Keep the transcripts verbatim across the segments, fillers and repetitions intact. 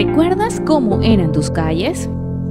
¿Recuerdas cómo eran tus calles?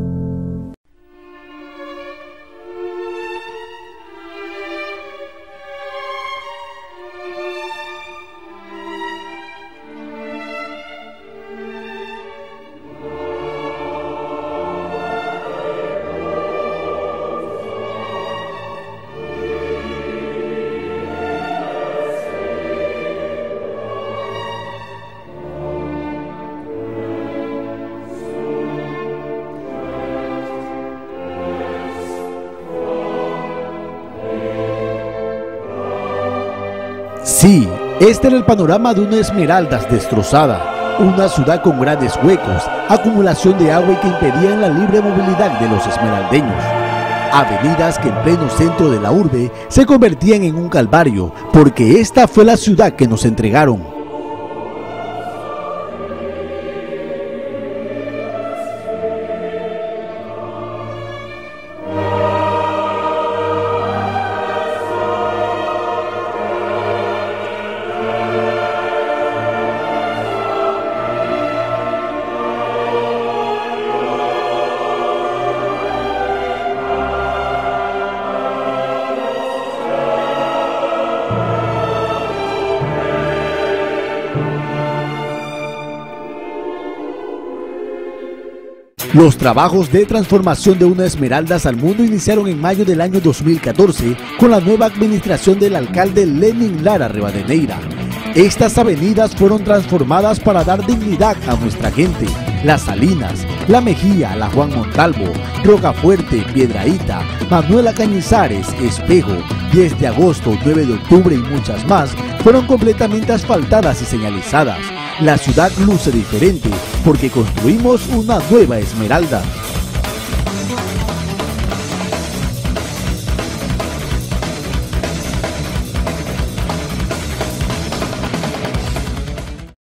Sí, este era el panorama de una Esmeraldas destrozada, una ciudad con grandes huecos, acumulación de agua y que impedían la libre movilidad de los esmeraldeños. Avenidas que en pleno centro de la urbe se convertían en un calvario, porque esta fue la ciudad que nos entregaron. Los trabajos de transformación de una Esmeraldas al mundo iniciaron en mayo del año dos mil catorce con la nueva administración del alcalde Lenin Lara Rivadeneira. Estas avenidas fueron transformadas para dar dignidad a nuestra gente. Las Salinas, La Mejía, La Juan Montalvo, Rocafuerte, Piedrahíta, Manuela Cañizares, Espejo, diez de agosto, nueve de octubre y muchas más fueron completamente asfaltadas y señalizadas. La ciudad luce diferente porque construimos una nueva Esmeralda.